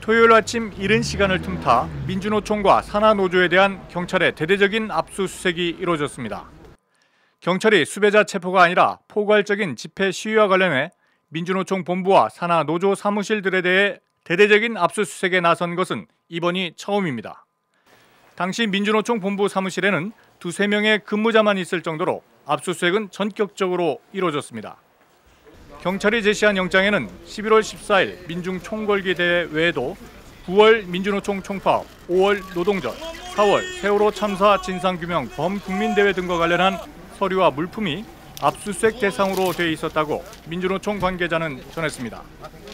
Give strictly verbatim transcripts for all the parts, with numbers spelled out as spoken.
토요일 아침 이른 시간을 틈타 민주노총과 산하노조에 대한 경찰의 대대적인 압수수색이 이루어졌습니다. 경찰이 수배자 체포가 아니라 포괄적인 집회 시위와 관련해 민주노총 본부와 산하노조 사무실들에 대해 대대적인 압수수색에 나선 것은 이번이 처음입니다. 당시 민주노총 본부 사무실에는 두세 명의 근무자만 있을 정도로 압수수색은 전격적으로 이루어졌습니다. 경찰이 제시한 영장에는 십일월 십사일 민중총궐기 대회 외에도 구월 민주노총 총파업, 오월 노동절, 사월 세월호 참사 진상규명 범국민대회 등과 관련한 서류와 물품이 압수수색 대상으로 돼 있었다고 민주노총 관계자는 전했습니다.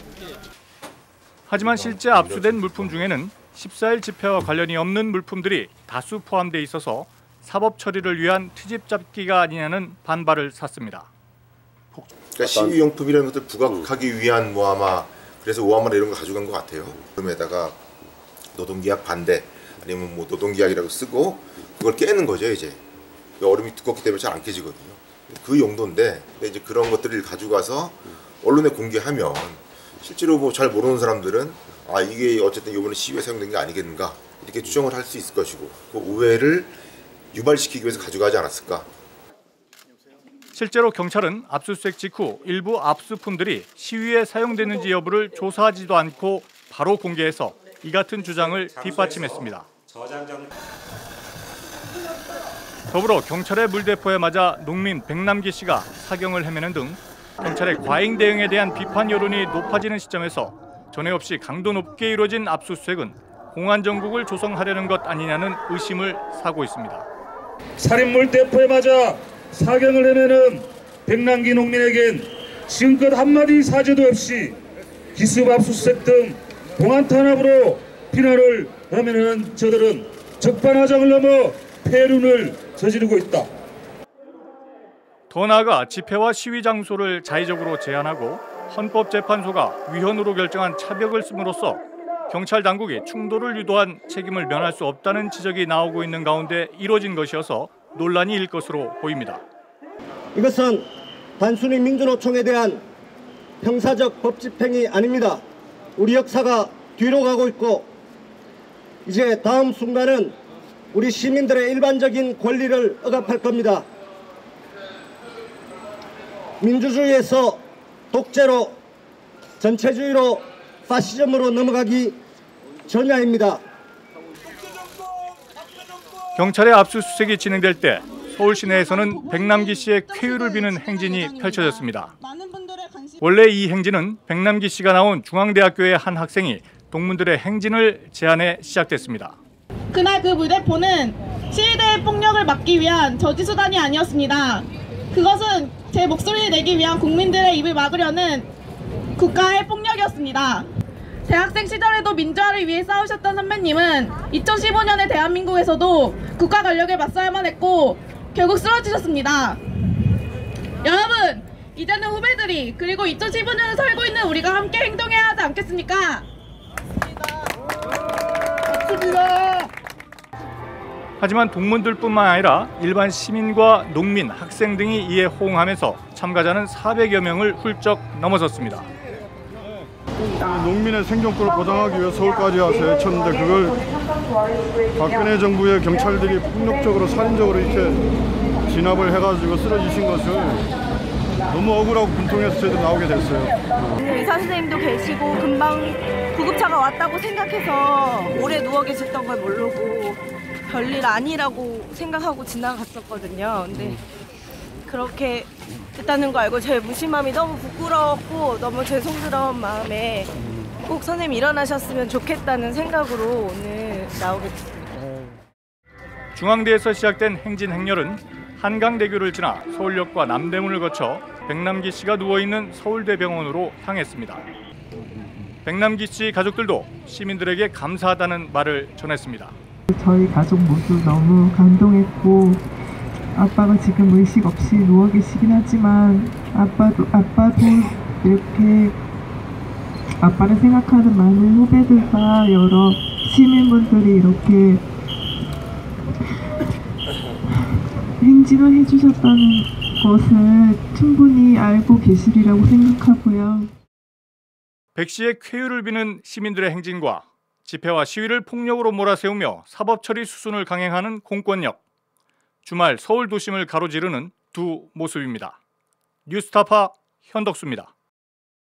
하지만 실제 압수된 물품 중에는 십사일 집회와 관련이 없는 물품들이 다수 포함돼 있어서 사법 처리를 위한 트집 잡기가 아니냐는 반발을 샀습니다. 그러니까 시위용품이라는 것들 부각하기 위한 뭐 아마 그래서 오하마나 이런 거 가져간 것 같아요. 그럼에다가 노동계약 반대 아니면 뭐 노동계약이라고 쓰고 그걸 깨는 거죠 이제. 얼음이 두껍기 때문에 잘 안 깨지거든요. 그 용도인데 이제 그런 것들을 가져가서 언론에 공개하면 실제로 뭐 잘 모르는 사람들은 아 이게 어쨌든 이번에 시위에 사용된 게 아니겠는가 이렇게 추정을 할 수 있을 것이고 그 오해를 유발시키기 위해서 가져가지 않았을까. 실제로 경찰은 압수수색 직후 일부 압수품들이 시위에 사용되는지 여부를 조사하지도 않고 바로 공개해서 이 같은 주장을 뒷받침했습니다. 더불어 경찰의 물대포에 맞아 농민 백남기 씨가 사경을 헤매는 등 경찰의 과잉 대응에 대한 비판 여론이 높아지는 시점에서 전에 없이 강도 높게 이루어진 압수수색은 공안 정국을 조성하려는 것 아니냐는 의심을 사고 있습니다. 살인 물대포에 맞아 사경을 헤매는 백남기 농민에겐 지금껏 한마디 사죄도 없이 기습 압수수색 등 공안 탄압으로 피난을 하면은 저들은 적반하장을 넘어 폐륜을 저지르고 있다. 더 나아가 집회와 시위 장소를 자의적으로 제한하고 헌법재판소가 위헌으로 결정한 차벽을 씀으로써 경찰 당국이 충돌을 유도한 책임을 면할 수 없다는 지적이 나오고 있는 가운데 이뤄진 것이어서 논란이 일 것으로 보입니다. 이것은 단순히 민주노총에 대한 형사적 법 집행이 아닙니다. 우리 역사가 뒤로 가고 있고 이제 다음 순간은 우리 시민들의 일반적인 권리를 억압할 겁니다. 민주주의에서 독재로 전체주의로 파시즘으로 넘어가기 전야입니다. 경찰의 압수수색이 진행될 때 서울 시내에서는 백남기 씨의 쾌유를 비는 행진이 펼쳐졌습니다. 원래 이 행진은 백남기 씨가 나온 중앙대학교의 한 학생이 동문들의 행진을 제안해 시작됐습니다. 그날 그 물대포는 시위대의 폭력을 막기 위한 저지수단이 아니었습니다. 그것은 제 목소리를 내기 위한 국민들의 입을 막으려는 국가의 폭력이었습니다. 대학생 시절에도 민주화를 위해 싸우셨던 선배님은 이천십오년에 대한민국에서도 국가 권력에 맞서야만 했고 결국 쓰러지셨습니다. 여러분, 이제는 후배들이 그리고 이천십오년을 살고 있는 우리가 함께 행동해야 하지 않겠습니까? 맞습니다. 하지만 동문들뿐만 아니라 일반 시민과 농민, 학생 등이 이에 호응하면서 참가자는 사백여 명을 훌쩍 넘어섰습니다. 농민의 생존권을 보장하기 위해 서울까지 와서 외쳤는데 그걸 박근혜 정부의 경찰들이 폭력적으로 살인적으로 이렇게 진압을 해가지고 쓰러지신 것을 너무 억울하고 분통해서 저희도 나오게 됐어요. 의사 선생님도 계시고 금방 구급차가 왔다고 생각해서 오래 누워 계셨던 걸 모르고 별일 아니라고 생각하고 지나갔었거든요. 근데 그렇게 됐다는 거 알고 제 무심함이 너무 부끄러웠고 너무 죄송스러운 마음에 꼭 선생님 일어나셨으면 좋겠다는 생각으로 오늘 나오게 됐습니다. 중앙대에서 시작된 행진 행렬은 한강대교를 지나 서울역과 남대문을 거쳐 백남기 씨가 누워있는 서울대병원으로 향했습니다. 백남기 씨 가족들도 시민들에게 감사하다는 말을 전했습니다. 저희 가족 모두 너무 감동했고 아빠가 지금 의식 없이 누워 계시긴 하지만 아빠도 아빠도 이렇게 아빠를 생각하는 많은 후배들과 여러 시민분들이 이렇게 행진을 해주셨다는 것을 충분히 알고 계시리라고 생각하고요. 백 씨의 쾌유를 비는 시민들의 행진과 집회와 시위를 폭력으로 몰아세우며 사법 처리 수순을 강행하는 공권력. 주말 서울 도심을 가로지르는 두 모습입니다. 뉴스타파 현덕수입니다.